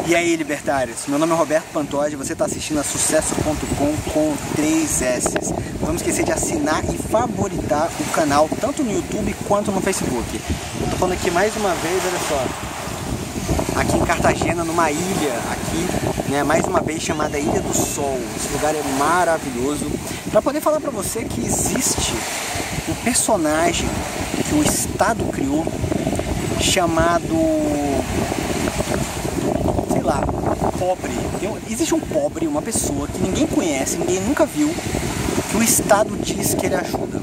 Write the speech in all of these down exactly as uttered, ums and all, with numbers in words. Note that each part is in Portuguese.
E aí, libertários? Meu nome é Roberto Pantoja, você está assistindo a Sucesso ponto com com três S. Não vamos esquecer de assinar e favoritar o canal, tanto no YouTube quanto no Facebook. Estou falando aqui mais uma vez, olha só, aqui em Cartagena, numa ilha, aqui, né, mais uma vez chamada Ilha do Sol. Esse lugar é maravilhoso, para poder falar para você que existe um personagem que o Estado criou, chamado, sei lá, pobre. Tem, existe um pobre, uma pessoa que ninguém conhece, ninguém nunca viu, que o Estado diz que ele ajuda.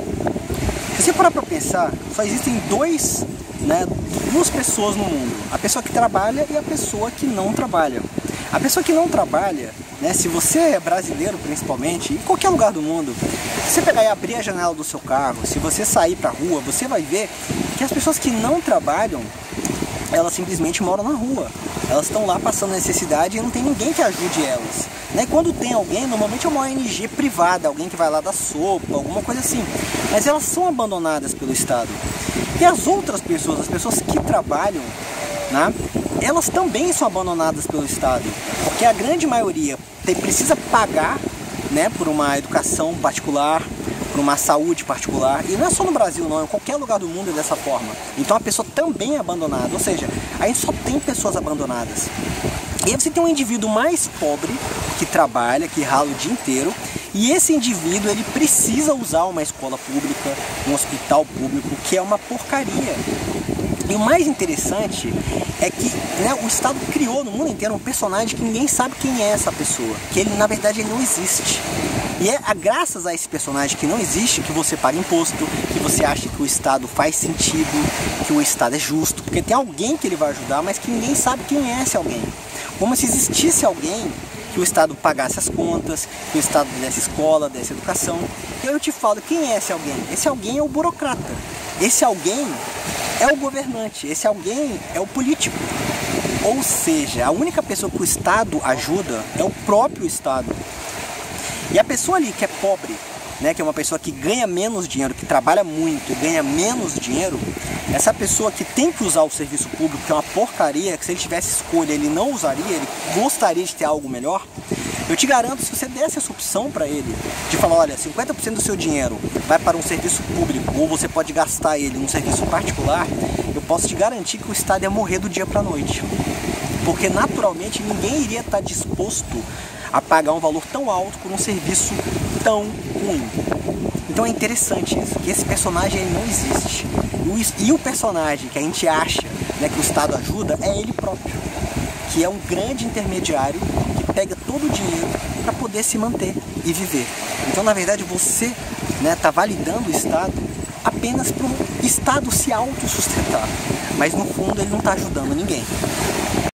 Se você parar para pensar, só existem dois, né, duas pessoas no mundo: a pessoa que trabalha e a pessoa que não trabalha. A pessoa que não trabalha, né, se você é brasileiro principalmente, em qualquer lugar do mundo, se você pegar e abrir a janela do seu carro, se você sair para a rua, você vai ver que as pessoas que não trabalham, elas simplesmente moram na rua. Elas estão lá passando necessidade e não tem ninguém que ajude elas, né? E quando tem alguém, normalmente é uma O N G privada, alguém que vai lá dar sopa, alguma coisa assim. Mas elas são abandonadas pelo Estado. E as outras pessoas, as pessoas que trabalham, né, elas também são abandonadas pelo Estado, porque a grande maioria tem, precisa pagar, né, por uma educação particular, por uma saúde particular, e não é só no Brasil não, em qualquer lugar do mundo é dessa forma. Então a pessoa também é abandonada, ou seja, a gente só tem pessoas abandonadas. E aí você tem um indivíduo mais pobre, que trabalha, que rala o dia inteiro, e esse indivíduo ele precisa usar uma escola pública, um hospital público, que é uma porcaria. E o mais interessante é que, né, o Estado criou no mundo inteiro um personagem que ninguém sabe quem é essa pessoa, que ele na verdade ele não existe. E é a, graças a esse personagem que não existe que você paga imposto, que você acha que o Estado faz sentido, que o Estado é justo, porque tem alguém que ele vai ajudar, mas que ninguém sabe quem é esse alguém. Como se existisse alguém que o Estado pagasse as contas, que o Estado desse escola, desse educação. E eu te falo, quem é esse alguém? Esse alguém é o burocrata. Esse alguém é o governante. Esse alguém é o político. Ou seja, a única pessoa que o Estado ajuda é o próprio Estado. E a pessoa ali que é pobre, né, que é uma pessoa que ganha menos dinheiro, que trabalha muito e ganha menos dinheiro, essa pessoa que tem que usar o serviço público, que é uma porcaria, que se ele tivesse escolha ele não usaria, ele gostaria de ter algo melhor, eu te garanto, se você desse essa opção para ele, de falar, olha, cinquenta por cento do seu dinheiro vai para um serviço público, ou você pode gastar ele num serviço particular, eu posso te garantir que o Estado ia morrer do dia para a noite. Porque naturalmente ninguém iria estar disposto a pagar um valor tão alto por um serviço tão ruim. Então é interessante isso, que esse personagem ele não existe. E o personagem que a gente acha, né, que o Estado ajuda é ele próprio, que é um grande intermediário que pega todo o dinheiro para poder se manter e viver. Então, na verdade, você, né, está validando o Estado apenas para o Estado se autossustentar, mas no fundo ele não está ajudando ninguém.